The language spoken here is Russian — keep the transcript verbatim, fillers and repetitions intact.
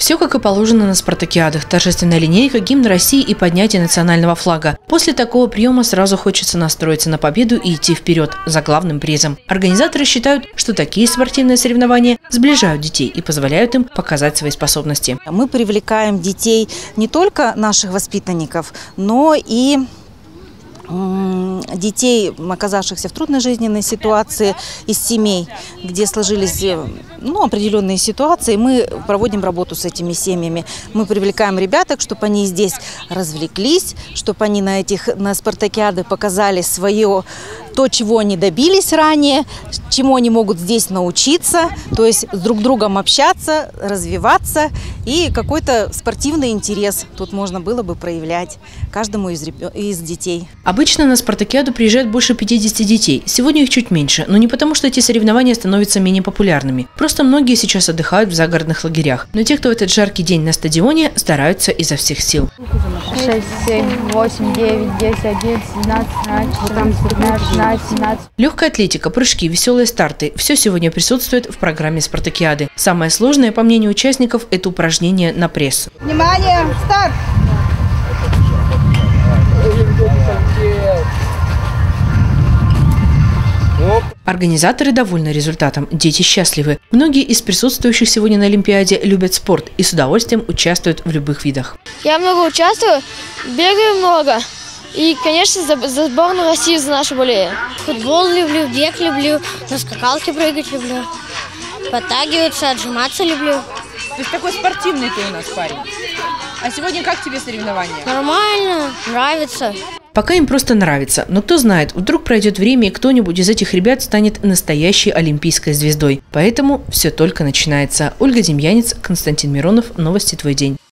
Все как и положено на спартакиадах. Торжественная линейка, гимн России и поднятие национального флага. После такого приема сразу хочется настроиться на победу и идти вперед за главным призом. Организаторы считают, что такие спортивные соревнования сближают детей и позволяют им показать свои способности. Мы привлекаем детей не только наших воспитанников, но и детей, оказавшихся в трудной жизненной ситуации, из семей, где сложились ну, определенные ситуации. Мы проводим работу с этими семьями. Мы привлекаем ребяток, чтобы они здесь развлеклись, чтобы они на этих на спартакиады показали свое, то, чего они добились ранее, чему они могут здесь научиться, то есть с друг другом общаться, развиваться, и какой-то спортивный интерес тут можно было бы проявлять каждому из, из детей. Обычно на спартакиаду приезжает больше пятидесяти детей. Сегодня их чуть меньше, но не потому, что эти соревнования становятся менее популярными. Просто многие сейчас отдыхают в загородных лагерях. Но те, кто в этот жаркий день на стадионе, стараются изо всех сил. шесть, семь, восемь, девять, десять, одиннадцать, двенадцать, тринадцать, пятнадцать, семнадцать. Легкая атлетика, прыжки, веселые старты – все сегодня присутствует в программе спартакиады. Самое сложное, по мнению участников, это упражнение на пресс. Внимание, старт! Организаторы довольны результатом, дети счастливы. Многие из присутствующих сегодня на Олимпиаде любят спорт и с удовольствием участвуют в любых видах. Я много участвую, бегаю много. И, конечно, за, за сборную России за нашу болею. Футбол люблю, бег люблю, на скакалке прыгать люблю, подтягиваться, отжиматься люблю. То есть такой спортивный ты у нас парень. А сегодня как тебе соревнования? Нормально, нравится. Пока им просто нравится, но кто знает, вдруг пройдет время и кто-нибудь из этих ребят станет настоящей олимпийской звездой. Поэтому все только начинается. Ольга Демьянец, Константин Миронов. Новости «Твой день».